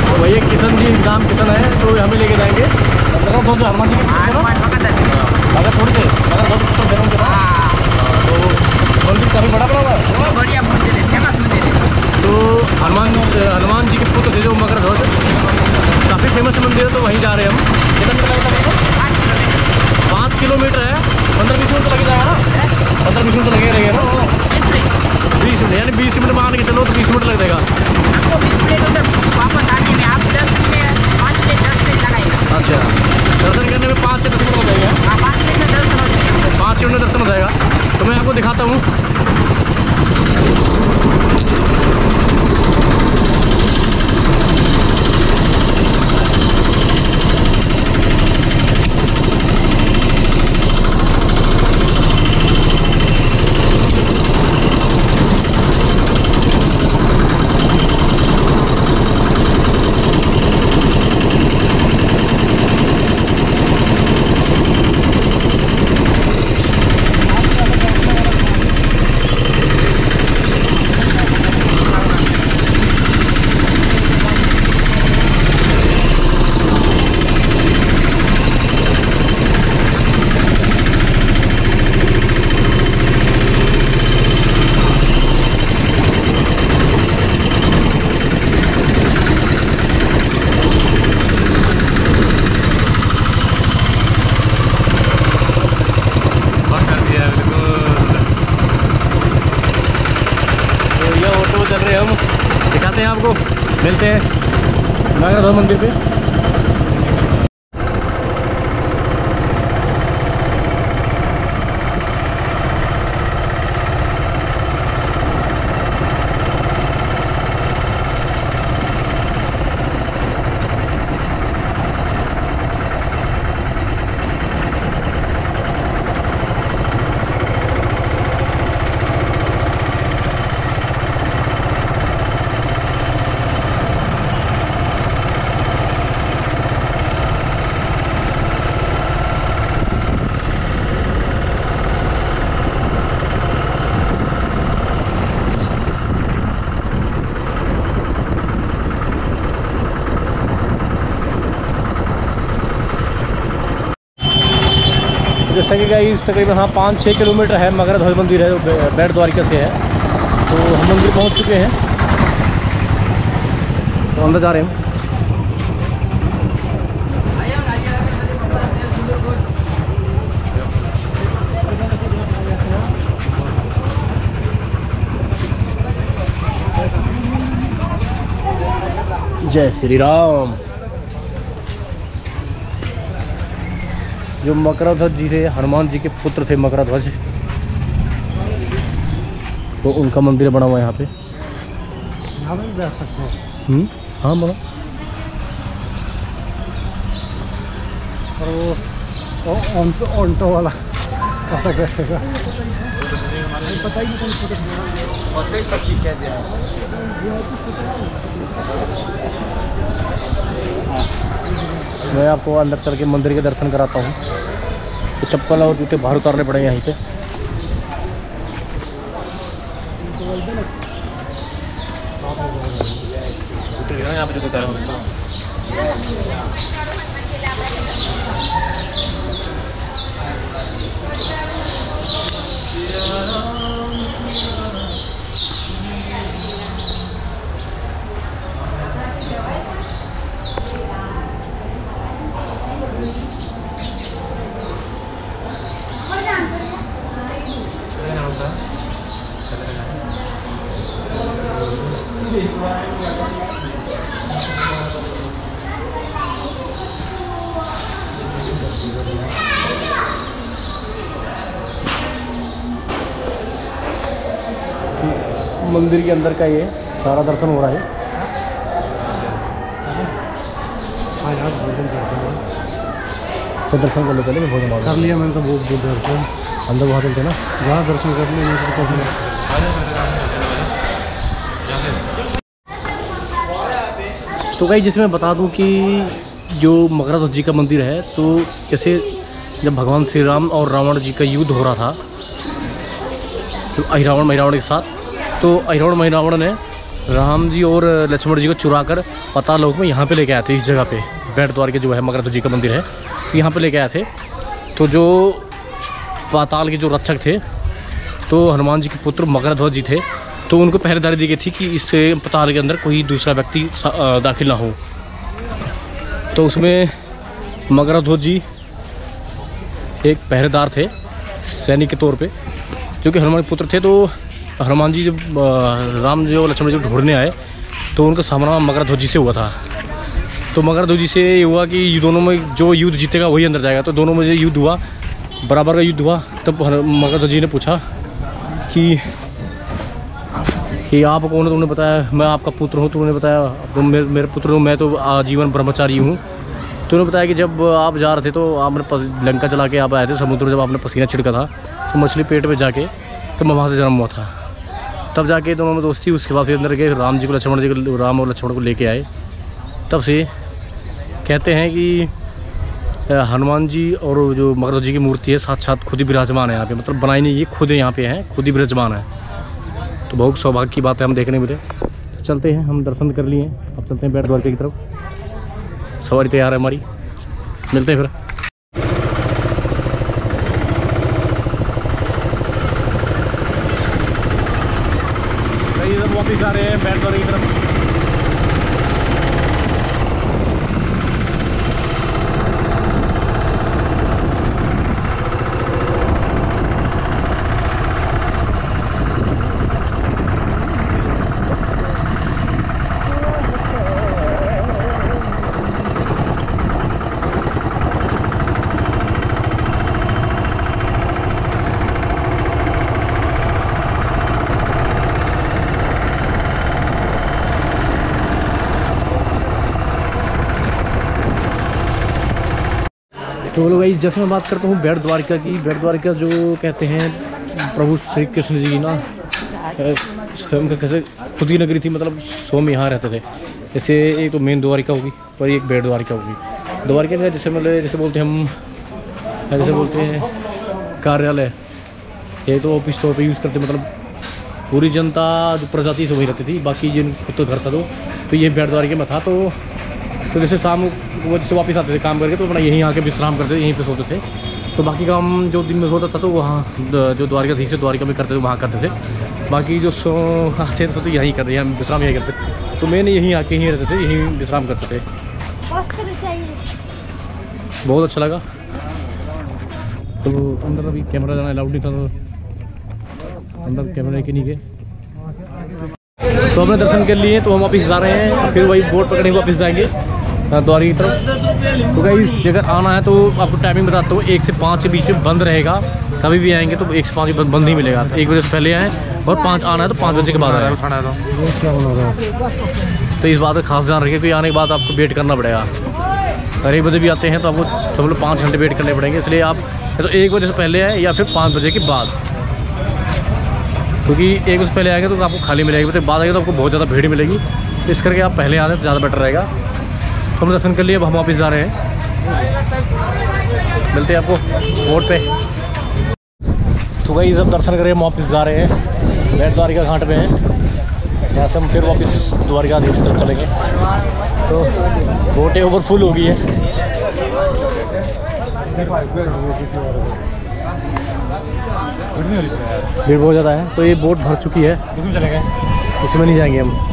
तो भैया किशन जी, नाम किशन है, तो हमें लेके जाएंगे हनुमान जी के अगर थोड़ी देर तो मंदिर काफ़ी बड़ा बना हुआ है। वो बढ़िया मंदिर है, फेमस मंदिर है। तो हनुमान जी के पुत्र थे जो मकर ध्वज, काफ़ी फेमस मंदिर है, तो वहीं जा रहे हैं हम। कितना किलोमीटर लगेगा? 5 किलोमीटर है। 15-20 मिनट तो लग जाएगा ना? 15-20 मिनट तो लगे रहेंगे ना? 20 मिनट, यानी 20 मिनट मान के चलो तो 20 मिनट लग जाएगा। आपको 20 मिनट उधर वापस आने में, आप दर्शन में 5 से 10 मिनट लगाएगा। अच्छा, दर्शन करने में 5 से 10 मिनट हो जाएगा। हाँ, 5 मिनट में दर्शन हो जाएगा। 5 मिनट में दर्शन हो जाएगा। तो मैं आपको दिखाता हूँ। चल रहे हैं हम, दिखाते हैं आपको, मिलते हैं मकर ध्वज मंदिर पे। जैसा कि गाइस तकरीबन हाँ 5-6 किलोमीटर है, मकर ध्वज मंदिर है, बेट द्वारिका से है। तो हम मंदिर पहुंच चुके हैं, तो अंदर जा रहे हैं। जय श्री राम। जो मकर ध्वज जी थे, हनुमान जी के पुत्र थे मकर ध्वज, तो उनका मंदिर बना हुआ है यहाँ पे। हाँ बना। और वो ऑन्टो वाला पता करेगा। मैं आपको अंदर चल के मंदिर के दर्शन कराता हूँ। तो चप्पल और जूते बाहर उतारने पड़ेंगे यहीं पे। यहाँ पे जो मंदिर के अंदर का ये सारा दर्शन हो रहा है। तो दर्शन कर लो पहले, भोजन कर लिया मैंने तो बहुत दर्शन अंदर वहाँ चलते ना, जहाँ दर्शन कर लिया। तो गाइस जिसमें बता दूं कि जो मकर ध्वज जी का मंदिर है, तो जैसे जब भगवान श्री राम और रावण जी का युद्ध हो रहा था, तो अहिरावण महिरावण के साथ, तो अहिरावण महिरावण ने राम जी और लक्ष्मण जी को चुरा कर पाताल लोक में यहाँ पे लेके आए थे। इस जगह पे बैठ द्वार के जो है मगरध्वज जी का मंदिर है, तो यहाँ पे लेके आए थे। तो जो पाताल के जो रक्षक थे तो हनुमान जी के पुत्र मगरध्वज जी थे, तो उनको पहरेदारी दी गई थी कि इस पाताल के अंदर कोई दूसरा व्यक्ति दाखिल ना हो। तो उसमें मगरध्वज जी एक पहरेदार थे सैनिक के तौर पे, जो कि हनुमान पुत्र थे। तो हनुमान जी जब राम जी और लक्ष्मण जी को ढूंढने आए तो उनका सामना मगरध्वज जी से हुआ था। तो मगरध्वज जी से ये हुआ कि ये दोनों में जो युद्ध जीतेगा वही अंदर जाएगा। तो दोनों में जो युद्ध हुआ, बराबर का युद्ध हुआ। तब मगरध्वज जी ने पूछा कि आप कौन हो? तुमने बताया मैं आपका पुत्र हूँ। तुमने बताया तुम मेरे पुत्र हो, मैं तो आजीवन ब्रह्मचारी हूँ। तो उन्होंने बताया कि जब आप जा रहे थे तो आपने लंका चला के आप आए थे समुद्र में, जब आपने पसीना छिड़का था तो मछली पेट में जाके तो मैं वहाँ से जन्म हुआ था। तब जाके दोनों में दोस्ती, उसके बाद फिर अंदर गए राम जी को लक्ष्मण जी को, राम और लक्ष्मण को लेके आए। तब से कहते हैं कि हनुमान जी और जो मगरध्वज जी की मूर्ति है साक्षात खुद ही विराजमान है यहाँ पे, मतलब बनाई नहीं, ये खुद यहाँ पे हैं, खुद ही विराजमान है। तो बहुत सौभाग्य की बात है हम देखने मिले। तो चलते हैं, हम दर्शन कर लिए हैं, अब चलते हैं बैठ द्वारका की तरफ। सवारी तैयार है हमारी, मिलते हैं फिर। वापिस आ रहे हैं बैठ द्वारका की तरफ। तो लोग जैसे मैं बात करता हूँ बैठ द्वारका की, बैठ द्वारका जो कहते हैं प्रभु श्री कृष्ण जी ना स्वयं का कैसे खुद की नगरी थी, मतलब स्वयं यहाँ रहते थे। जैसे एक तो मेन द्वारिका होगी और एक बैठ द्वारिका होगी। द्वारिका में जैसे मतलब जैसे बोलते हैं हम, जैसे बोलते हैं कार्यालय, ये तो ऑफिस तौर पर यूज़ करते, मतलब पूरी जनता जो प्रजाति से वही रहती थी, बाकी जिन खुद तो घर था तो ये बैठ द्वारिका में था। तो जैसे शाम को जैसे वापस आते थे काम करके तो अपना यहीं आके विश्राम करते थे, यहीं पे सोते थे। तो बाकी काम जो दिन में होता था तो वहाँ जो द्वारकाधीश से द्वारिका में करते थे वहाँ करते थे। बाकी जो आते थे तो यहीं करते, हम विश्राम यहीं करते थे। तो मैंने यहीं आके यहीं रहते थे, यहीं विश्राम करते थे। बहुत अच्छा लगा। तो अंदर अभी कैमरा जाना अलाउड नहीं था, तो अंदर कैमरा लेके नहीं गए। तो हमने दर्शन कर लिए, तो हम वापस जा रहे हैं, फिर वही बोट पकड़े वापस जाएंगे द्वारका की तरफ। तो गाइस जगह आना है तो आपको टाइमिंग बताता हूँ, 1 से 5 के बीच में बंद रहेगा। कभी भी आएंगे तो 1 से 5 बंद नहीं मिलेगा। 1 बजे से पहले आएँ और 5 आना है तो 5 बजे के बाद आए। तो इस बात का खास ध्यान रखिए कि आने के बाद आपको वेट करना पड़ेगा। अगर 1 बजे भी आते हैं तो आपको सब लोग 5 घंटे वेट करने पड़ेंगे, इसलिए आप तो 1 बजे से पहले आए या फिर 5 बजे के बाद, क्योंकि 1 बजे से पहले आएंगे तो आपको खाली मिलेगी, तो बाद आएंगे तो आपको बहुत ज़्यादा भीड़ मिलेगी। इस करके आप पहले आ जाए तो ज़्यादा बेटर रहेगा। हम दर्शन कर लिए, अब हम वापस जा रहे हैं, मिलते हैं आपको बोट पे। तो भाई सब दर्शन करें, हम वापस जा रहे हैं, बैठ द्वारिका घाट पे हैं। यहाँ से हम फिर वापस द्वारकाधीश की तरफ चलेंगे। तो बोटें ओवर फुल हो गई है। भीड़ बहुत ज़्यादा है, तो ये बोट भर चुकी है, इसमें चलेंगे, इसमें नहीं जाएंगे हम।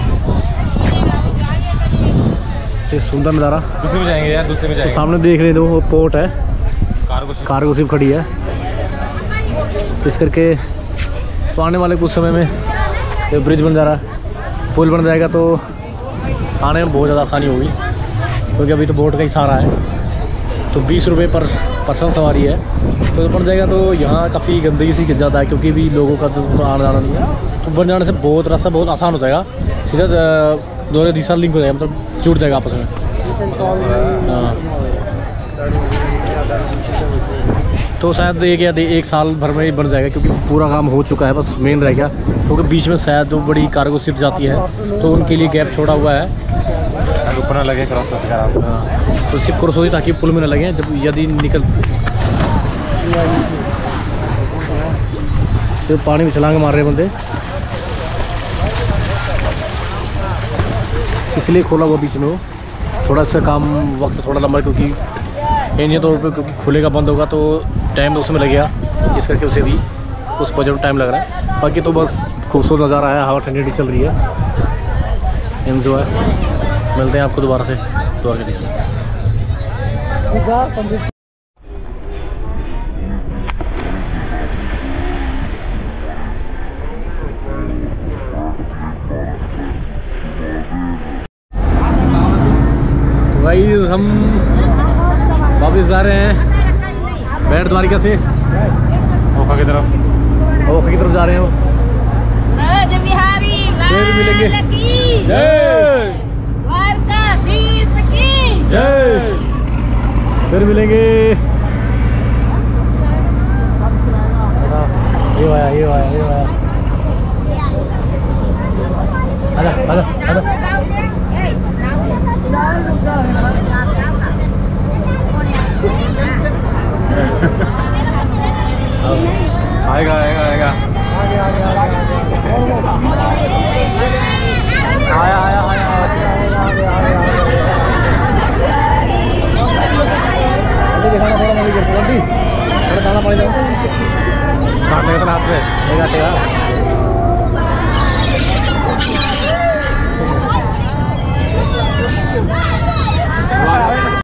ये सुंदर नज़ारा, दूसरे में जाएंगे यार, दूसरे में जाएंगे। तो सामने देख रहे हो वो पोर्ट है, कार्गो शिप खड़ी है। इस करके तो आने वाले कुछ समय में ब्रिज बन जा रहा है, पुल बन जाएगा तो आने में बहुत ज़्यादा आसानी होगी, क्योंकि अभी तो बोट का ही सहारा है। तो 20 रुपये पर पर्सन सवारी है, तो बन जाएगा। तो यहाँ काफ़ी गंदगी सी गिर जाता है, क्योंकि भी लोगों का तो आना जाना नहीं है। तो बन जाने से बहुत रास्ता बहुत आसान हो जाएगा, सीधा द्वारकाधीश लिंक हो जाएगा, मतलब जुड़ जाएगा आपस में। हाँ, तो शायद एक साल भर में ही बन जाएगा, क्योंकि पूरा काम हो चुका है, बस मेन रह गया। क्योंकि बीच में शायद जो बड़ी कार्गो शिप जाती है तो उनके लिए गैप छोड़ा हुआ है, ऊपर ना लगे क्रॉस। हाँ, तो शिप क्रॉस होती ताकि पुल में न लगे, जब यदि निकल तो पानी में छलांग मार रहे बंदे। इसलिए खोला हुआ बीच में वो। थोड़ा सा काम वक्त थोड़ा लंबा है, क्योंकि एनिया तौर पे क्योंकि खुलेगा बंद होगा तो टाइम तो उसमें लगेगा, इस करके उसे भी उस पर जरूर टाइम लग रहा है। बाकी तो बस खूबसूरत नज़ारा है, हवा ठंडी ठंडी चल रही है, एंजॉय। मिलते हैं आपको दोबारा से द्वारकाधीश में। गाइस हम वापस जा रहे हैं बैठ द्वारिका से ओखा की तरफ जा रहे हैं। फिर मिलेंगे। जय द्वारकाधीश की जय। फिर मिलेंगे। ये आया आजा। आएगा आया दिखाना थोड़ा दाना पानी काटने का हाथ में नहीं काटेगा।